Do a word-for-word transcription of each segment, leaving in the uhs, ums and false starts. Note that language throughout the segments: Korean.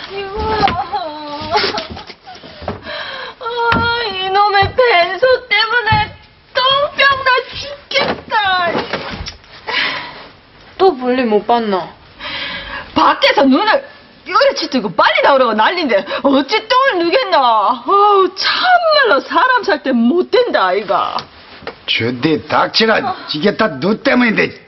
아이고. 아, 이놈의 벤소 때문에 똥병 나 죽겠다. 또 볼일 못 봤나? 밖에서 눈을 요리치 뜨고 빨리 나오라고 난린데 어찌 똥을 누겠나. 어우, 참말로 사람 살 때 못된다 아이가. 주디 닥치라. 이게 다 너 때문인데.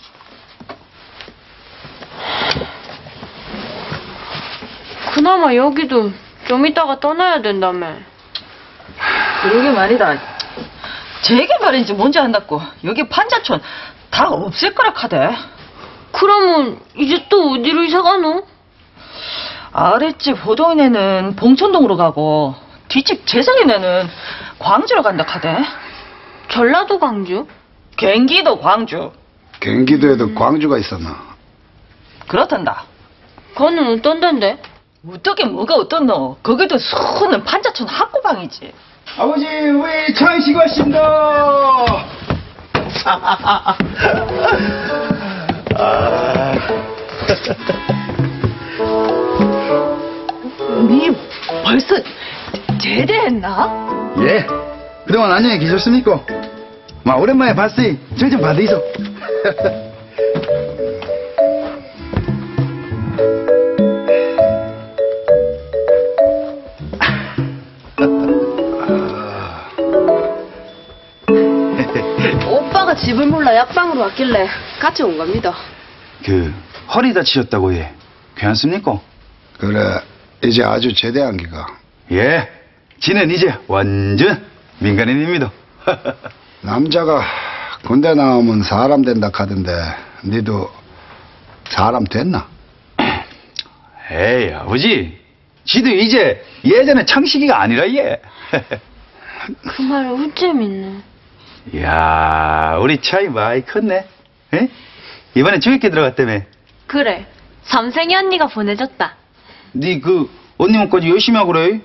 그나마 여기도 좀 이따가 떠나야 된다며. 그러게 말이다. 재개발인지 뭔지 안다고 여기 판자촌 다 없을 거라 카대. 그러면 이제 또 어디로 이사 가노? 아랫집 호동이네는 봉천동으로 가고 뒷집 재성이네는 광주로 간다 카대. 전라도 광주? 경기도 광주. 경기도에도 음. 광주가 있었나? 그렇단다. 거는 어떤 데인데? 어떻게 뭐가 어떻노? 거기도 수는 판자촌 학구방이지. 아버지, 우리 차이식 왔습니다. 아. 니 벌써 제대했나? 예. 그동안 안녕히 계셨습니까? 마 오랜만에 봤으니 저 좀 받으이소. 오빠가 집을 몰라 약방으로 왔길래 같이 온 겁니다. 그 허리 다치셨다고 예. 괜찮습니까? 그래, 이제 아주 제대한 기가. 예. 지는 이제 완전 민간인입니다. 남자가 군대 나오면 사람 된다 카던데 니도 사람 됐나? 에이 아버지, 지도 이제 예전에 창식이가 아니라 예. 그 말을 어쩜 믿네. 이야, 우리 차이 많이 컸네. 에? 이번에 주입기 들어갔다며. 그래, 삼생이 언니가 보내줬다. 니 그 언니 몸까지 열심히 하고 그래.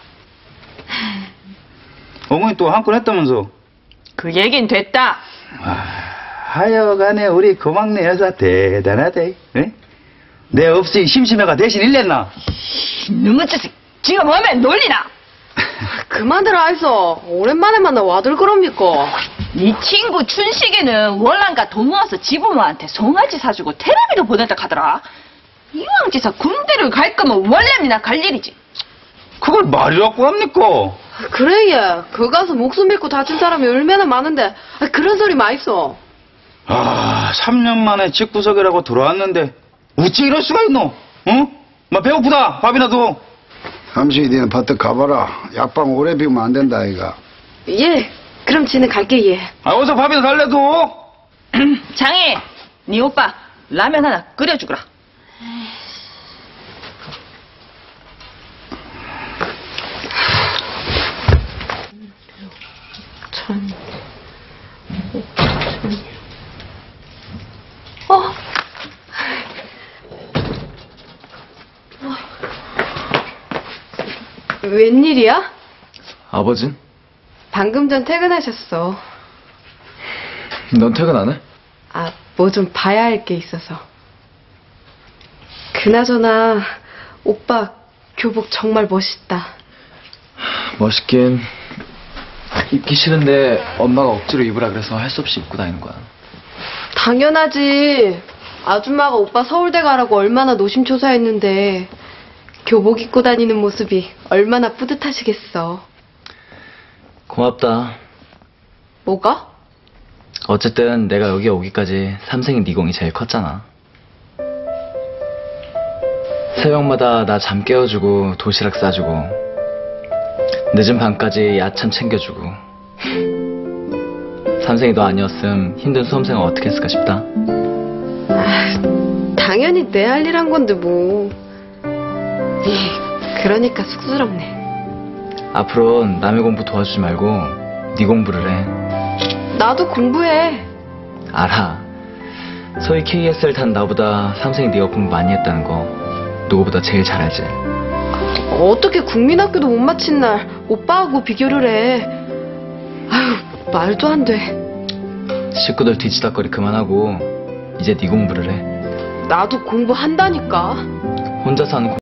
어머니 또 한 건 했다면서. 그 얘긴 됐다. 아, 하여간에 우리 고막내 여사 대단하대. 에? 내 없이 심심해가 대신 일냈나? 이놈의 자식, 지가 뭐면 놀리나? 그만들 하이소. 오랜만에 만나 와들 그럽니까? 네 친구 춘식이는 월남가 돈 모아서 지부모한테 송아지 사주고 테레비도 보낸다 하더라. 이왕지사 군대를 갈 거면 월남이나 갈 일이지. 그걸 말이라고 합니까? 그래, 얘. 그 가서 목숨 잃고 다친 사람이 얼마나 많은데 그런 소리 많이 써. 아, 삼 년 만에 집구석이라고 돌아왔는데 어찌 이럴 수가 있노? 응? 막 배고프다. 밥이나 줘. 삼식이 니는 버뜩 가봐라. 약방 오래 비우면 안 된다 아이가. 예. 그럼 지는 갈게, 얘. 아, 어서 밥이나 달래도. 장희, 네 오빠 라면 하나 끓여주거라. 천... 어? 웬일이야? 아버진? 방금 전 퇴근하셨어. 넌 퇴근 안 해? 아, 뭐 좀 봐야 할 게 있어서. 그나저나 오빠 교복 정말 멋있다. 멋있긴 입기 싫은데 엄마가 억지로 입으라 그래서 할 수 없이 입고 다니는 거야. 당연하지. 아줌마가 오빠 서울대 가라고 얼마나 노심초사했는데 교복 입고 다니는 모습이 얼마나 뿌듯하시겠어. 고맙다. 뭐가? 어쨌든 내가 여기 오기까지 삼생이 네 공이 제일 컸잖아. 새벽마다 나 잠 깨워주고 도시락 싸주고 늦은 밤까지 야참 챙겨주고. 삼생이 너 아니었음 힘든 수험생활 어떻게 했을까 싶다. 아, 당연히 내 할 일 한 건데 뭐. 에이, 그러니까 쑥스럽네. 앞으로는 남의 공부 도와주지 말고 네 공부를 해. 나도 공부해. 알아. 소위 케이에스를 탄 나보다 삼생이 네가 공부 많이 했다는 거 누구보다 제일 잘 알지. 어떻게 국민학교도 못 마친 날 오빠하고 비교를 해. 아유, 말도 안 돼. 식구들 뒤치다거리 그만하고 이제 네 공부를 해. 나도 공부한다니까. 혼자 사는